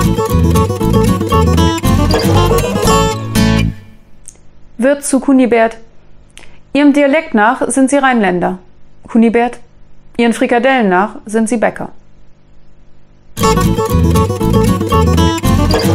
Wirt zu Kunibert: Ihrem Dialekt nach sind Sie Rheinländer. Kunibert: Ihren Frikadellen nach sind Sie Bäcker.